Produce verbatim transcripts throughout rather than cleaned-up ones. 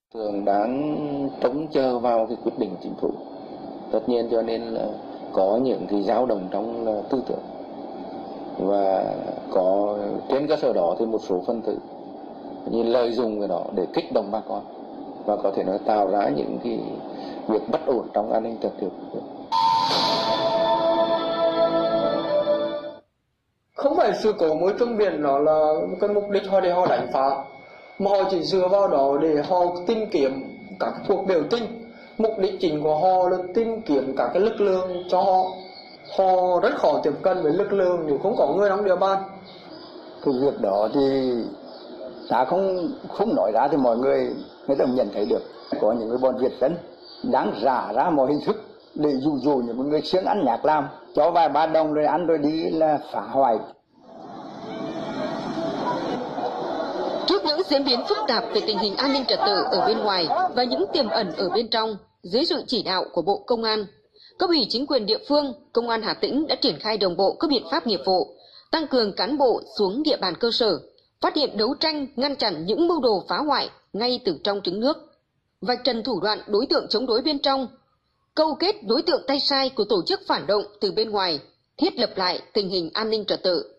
Thường đang trông chờ vào cái quyết định chính phủ, tất nhiên cho nên là có những cái dao động trong tư tưởng, và có trên cơ sở đó thì một số phân tử như lợi dụng cái đó để kích động bà con, và có thể nói tạo ra những cái việc bất ổn trong an ninh trật tự. Không phải sự cố môi trường biển nó là cái mục đích họ để họ đánh phá, mà họ chỉ dựa vào đó để họ tìm kiếm các cuộc biểu tình. Mục đích chính của họ là tìm kiếm các cái lực lượng cho họ. Họ rất khó tiếp cận với lực lượng nếu không có người trong địa bàn. Cái việc đó thì ta không không nói ra thì mọi người người ta nhận thấy được. Có những người bọn Việt dân đang rả ra mọi hình thức để dụ dỗ những người siêng ăn nhạc làm, cho vài ba đồng rồi ăn rồi đi là phá hoại. Trước những diễn biến phức tạp về tình hình an ninh trật tự ở bên ngoài và những tiềm ẩn ở bên trong, dưới sự chỉ đạo của Bộ Công an, cấp ủy chính quyền địa phương, Công an Hà Tĩnh đã triển khai đồng bộ các biện pháp nghiệp vụ, tăng cường cán bộ xuống địa bàn cơ sở, phát hiện đấu tranh, ngăn chặn những mưu đồ phá hoại ngay từ trong trứng nước, vạch trần thủ đoạn đối tượng chống đối bên trong, câu kết đối tượng tay sai của tổ chức phản động từ bên ngoài, thiết lập lại tình hình an ninh trật tự.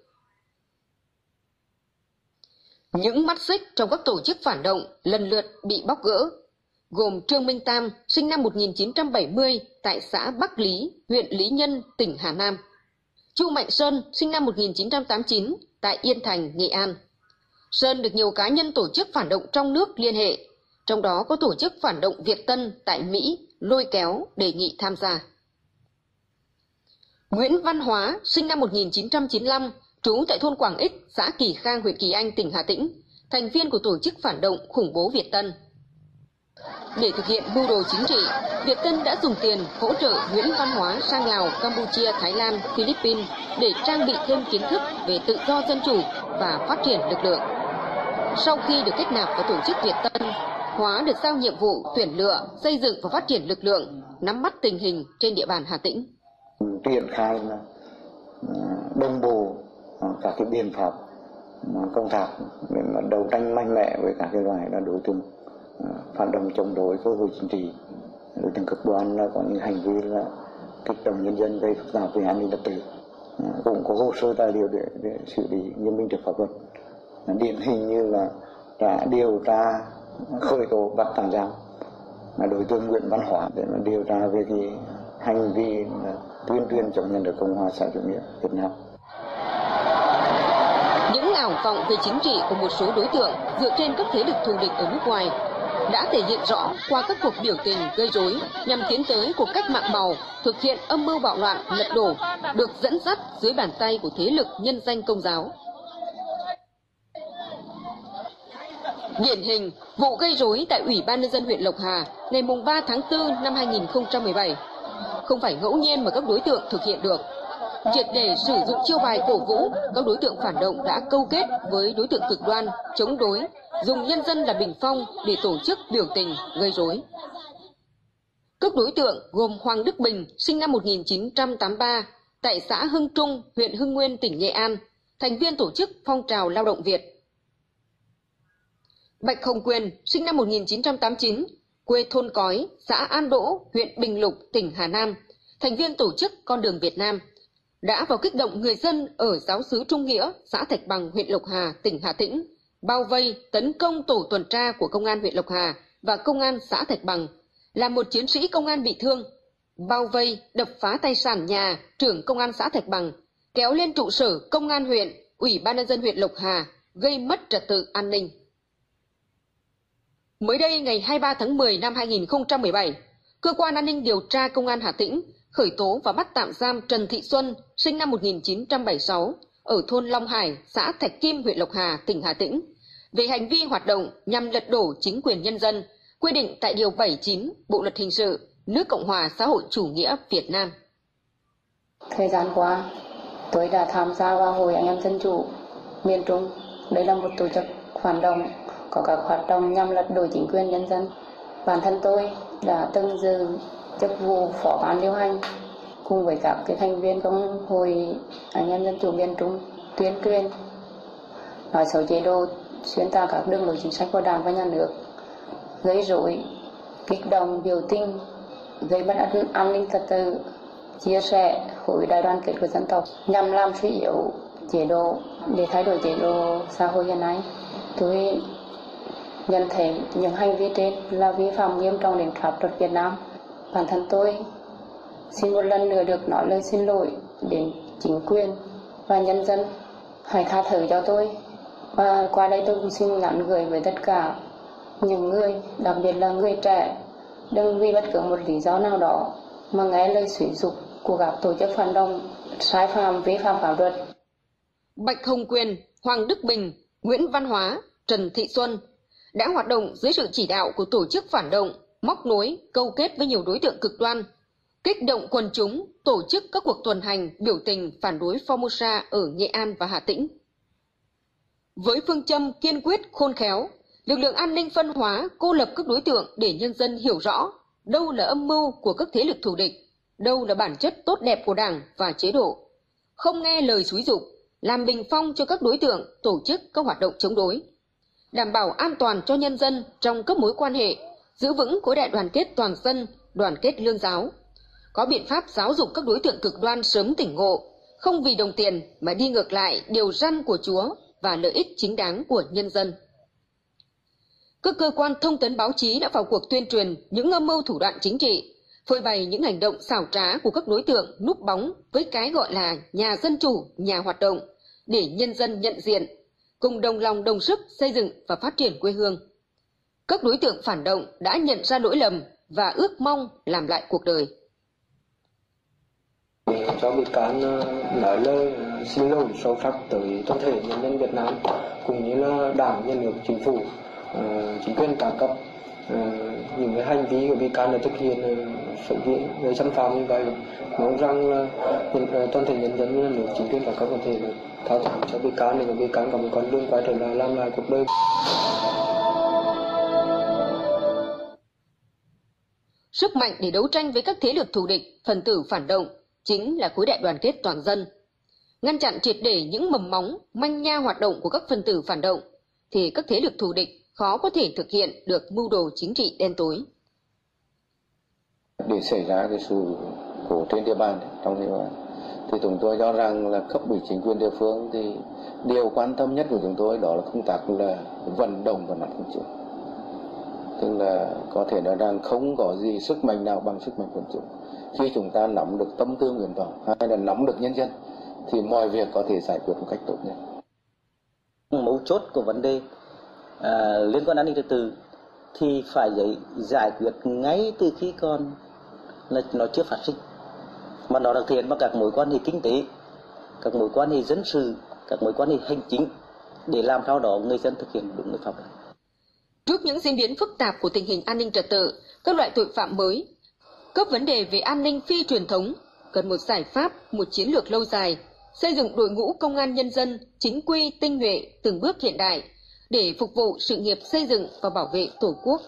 Những mắt xích trong các tổ chức phản động lần lượt bị bóc gỡ, gồm Trương Minh Tam, sinh năm một nghìn chín trăm bảy mươi tại xã Bắc Lý, huyện Lý Nhân, tỉnh Hà Nam; Chu Mạnh Sơn, sinh năm một nghìn chín trăm tám mươi chín tại Yên Thành, Nghệ An. Sơn được nhiều cá nhân tổ chức phản động trong nước liên hệ, trong đó có tổ chức phản động Việt Tân tại Mỹ lôi kéo đề nghị tham gia. Nguyễn Văn Hóa, sinh năm một nghìn chín trăm chín mươi lăm, trú tại thôn Quảng Ích, xã Kỳ Khang, huyện Kỳ Anh, tỉnh Hà Tĩnh, thành viên của tổ chức phản động khủng bố Việt Tân. Để thực hiện mưu đồ chính trị, Việt Tân đã dùng tiền hỗ trợ Nguyễn Văn Hóa sang Lào, Campuchia, Thái Lan, Philippines để trang bị thêm kiến thức về tự do dân chủ và phát triển lực lượng. Sau khi được kết nạp vào tổ chức Việt Tân, Hóa được giao nhiệm vụ tuyển lựa, xây dựng và phát triển lực lượng, nắm bắt tình hình trên địa bàn Hà Tĩnh. Triển khai là đồng bộ các cái biện pháp công tác để mà đấu tranh mạnh mẽ với các cái loại là đối tượng phản động chống đối với hội chính trị, đối tượng cực đoan là có những hành vi là kích động nhân dân gây phức tạp về an ninh trật tự, cũng có hồ sơ tài liệu để, để xử lý nghiêm minh trước pháp luật. Điển hình như là đã điều tra khởi tố bắt tạm giam đối tượng Nguyễn Văn Hóa để mà điều tra về cái hành vi tuyên truyền chống nhà nước Cộng hòa xã hội chủ nghĩa Việt Nam. Những ảo vọng về chính trị của một số đối tượng dựa trên các thế lực thù địch ở nước ngoài đã thể hiện rõ qua các cuộc biểu tình gây rối nhằm tiến tới cuộc cách mạng màu, thực hiện âm mưu bạo loạn lật đổ, được dẫn dắt dưới bàn tay của thế lực nhân danh Công giáo. Điển hình, vụ gây rối tại Ủy ban nhân dân huyện Lộc Hà ngày ba tháng tư năm hai nghìn không trăm mười bảy không phải ngẫu nhiên mà các đối tượng thực hiện được. Triệt để sử dụng chiêu bài cổ vũ, các đối tượng phản động đã câu kết với đối tượng cực đoan, chống đối, dùng nhân dân là bình phong để tổ chức biểu tình, gây rối. Các đối tượng gồm Hoàng Đức Bình, sinh năm một nghìn chín trăm tám mươi ba, tại xã Hưng Trung, huyện Hưng Nguyên, tỉnh Nghệ An, thành viên tổ chức Phong trào Lao động Việt. Bạch Hồng Quyền, sinh năm một nghìn chín trăm tám mươi chín, quê thôn Cói, xã An Đỗ, huyện Bình Lục, tỉnh Hà Nam, thành viên tổ chức Con đường Việt Nam, đã vào kích động người dân ở giáo xứ Trung Nghĩa, xã Thạch Bằng, huyện Lộc Hà, tỉnh Hà Tĩnh, bao vây, tấn công tổ tuần tra của Công an huyện Lộc Hà và Công an xã Thạch Bằng, làm một chiến sĩ công an bị thương, bao vây, đập phá tài sản nhà trưởng Công an xã Thạch Bằng, kéo lên trụ sở Công an huyện, Ủy ban nhân dân huyện Lộc Hà, gây mất trật tự an ninh. Mới đây, ngày hai mươi ba tháng mười năm hai nghìn không trăm mười bảy, Cơ quan An ninh Điều tra Công an Hà Tĩnh khởi tố và bắt tạm giam Trần Thị Xuân, sinh năm một nghìn chín trăm bảy mươi sáu, ở thôn Long Hải, xã Thạch Kim, huyện Lộc Hà, tỉnh Hà Tĩnh, về hành vi hoạt động nhằm lật đổ chính quyền nhân dân, quy định tại Điều bảy mươi chín Bộ Luật Hình sự nước Cộng hòa xã hội chủ nghĩa Việt Nam. Thời gian qua, tôi đã tham gia vào Hội Anh em Dân chủ miền Trung. Đây là một tổ chức phản động có các hoạt động nhằm lật đổ chính quyền nhân dân. Bản thân tôi đã từng giữ chức vụ phó ban điều hành cùng với các cái thành viên trong Hội Anh em Dân chủ miền Trung tuyên truyền nói xấu chế độ, xuyên tạc các đường lối chính sách của Đảng và Nhà nước, gây rối, kích động biểu tình, gây mất an ninh trật tự, chia sẻ khối đại đoàn kết của dân tộc nhằm làm suy yếu chế độ để thay đổi chế độ xã hội hiện nay. Tôi nhận thấy những hành vi trên là vi phạm nghiêm trọng đến pháp luật Việt Nam. Bản thân tôi xin một lần nữa được nói lời xin lỗi đến chính quyền và nhân dân. Hãy tha thứ cho tôi. Và qua đây tôi cũng xin nhắn gửi với tất cả những người, đặc biệt là người trẻ, đừng vì bất cứ một lý do nào đó mà nghe lời xúi giục của các tổ chức phản động sai phạm vi phạm pháp luật. Bạch Hồng Quyền, Hoàng Đức Bình, Nguyễn Văn Hóa, Trần Thị Xuân đã hoạt động dưới sự chỉ đạo của tổ chức phản động, móc nối, câu kết với nhiều đối tượng cực đoan, kích động quần chúng, tổ chức các cuộc tuần hành, biểu tình phản đối Formosa ở Nghệ An và Hà Tĩnh. Với phương châm kiên quyết, khôn khéo, lực lượng an ninh phân hóa, cô lập các đối tượng để nhân dân hiểu rõ đâu là âm mưu của các thế lực thù địch, đâu là bản chất tốt đẹp của Đảng và chế độ, không nghe lời xúi giục, làm bình phong cho các đối tượng tổ chức các hoạt động chống đối, đảm bảo an toàn cho nhân dân trong các mối quan hệ, giữ vững khối đại đoàn kết toàn dân, đoàn kết lương giáo, có biện pháp giáo dục các đối tượng cực đoan sớm tỉnh ngộ, không vì đồng tiền mà đi ngược lại điều răn của Chúa và lợi ích chính đáng của nhân dân. Các cơ quan thông tấn báo chí đã vào cuộc tuyên truyền những âm mưu thủ đoạn chính trị, phơi bày những hành động xảo trá của các đối tượng núp bóng với cái gọi là nhà dân chủ, nhà hoạt động, để nhân dân nhận diện, cùng đồng lòng đồng sức xây dựng và phát triển quê hương. Các đối tượng phản động đã nhận ra lỗi lầm và ước mong làm lại cuộc đời. Cho bị can nói lời xin lỗi sâu sắc tới toàn thể nhân dân Việt Nam, cũng như là Đảng, Nhà nước, Chính phủ, chính quyền các cấp. Những cái hành vi của bị can đã thực hiện sự việc gây xâm phạm như vậy, mong rằng là toàn thể nhân dân, nhà nước, chính quyền các cấp có thể tháo thẳng cho bị can để bị can có một con đường quay trở lại làm lại cuộc đời. Sức mạnh để đấu tranh với các thế lực thù địch, phần tử phản động chính là khối đại đoàn kết toàn dân. Ngăn chặn triệt để những mầm móng, manh nha hoạt động của các phần tử phản động, thì các thế lực thù địch khó có thể thực hiện được mưu đồ chính trị đen tối. Để xảy ra cái sự cố trên địa bàn, trong địa bàn, thì chúng tôi cho rằng là cấp ủy chính quyền địa phương thì điều quan tâm nhất của chúng tôi đó là công tác là vận động và mặt quần chúng. Tức là có thể nói rằng không có gì sức mạnh nào bằng sức mạnh quần chúng. Khi chúng ta nắm được tâm tư nguyện vọng hay là nắm được nhân dân thì mọi việc có thể giải quyết một cách tốt nhất. Mấu chốt của vấn đề à, liên quan an ninh trật tự thì phải giải, giải quyết ngay từ khi còn là nó chưa phát sinh, mà nó được thể hiện bằng các mối quan hệ kinh tế, các mối quan hệ dân sự, các mối quan hệ hành chính, để làm sao đó người dân thực hiện đúng luật pháp. Trước những diễn biến phức tạp của tình hình an ninh trật tự, các loại tội phạm mới, các vấn đề về an ninh phi truyền thống, cần một giải pháp, một chiến lược lâu dài, xây dựng đội ngũ công an nhân dân chính quy, tinh nhuệ, từng bước hiện đại để phục vụ sự nghiệp xây dựng và bảo vệ Tổ quốc.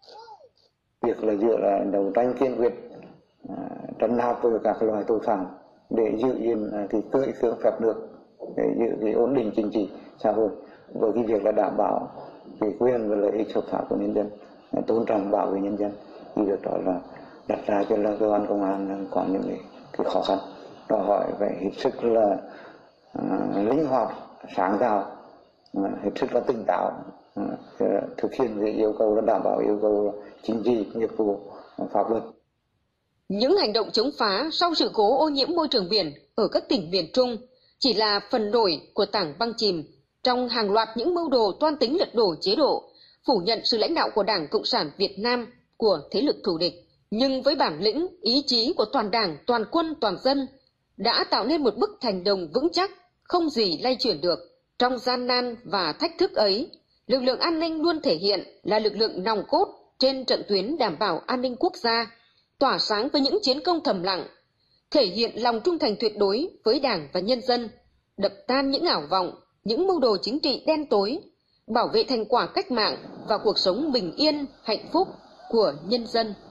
Việc là dựa là đấu tranh kiên quyết, à, trấn áp với các loại tội phạm để giữ gìn à, cái kỷ cương phép nước, để giữ cái ổn định chính trị xã hội, với cái việc là đảm bảo cái quyền và lợi ích hợp pháp của nhân dân, à, tôn trọng bảo vệ nhân dân. Thì việc đó là đặt ra cho là cơ quan công an có những cái, cái khó khăn, đòi hỏi phải hết sức là à, linh hoạt, sáng tạo, à, hết sức là tỉnh táo, à, thực hiện cái yêu cầu là đảm bảo yêu cầu chính trị, nghiệp vụ, pháp luật. Những hành động chống phá sau sự cố ô nhiễm môi trường biển ở các tỉnh miền Trung chỉ là phần nổi của tảng băng chìm trong hàng loạt những mưu đồ toan tính lật đổ chế độ, phủ nhận sự lãnh đạo của Đảng Cộng sản Việt Nam, của thế lực thù địch. Nhưng với bản lĩnh, ý chí của toàn Đảng, toàn quân, toàn dân đã tạo nên một bức thành đồng vững chắc, không gì lay chuyển được. Trong gian nan và thách thức ấy, lực lượng an ninh luôn thể hiện là lực lượng nòng cốt trên trận tuyến đảm bảo an ninh quốc gia, tỏa sáng với những chiến công thầm lặng, thể hiện lòng trung thành tuyệt đối với Đảng và nhân dân, đập tan những ảo vọng, những mưu đồ chính trị đen tối, bảo vệ thành quả cách mạng và cuộc sống bình yên, hạnh phúc của nhân dân.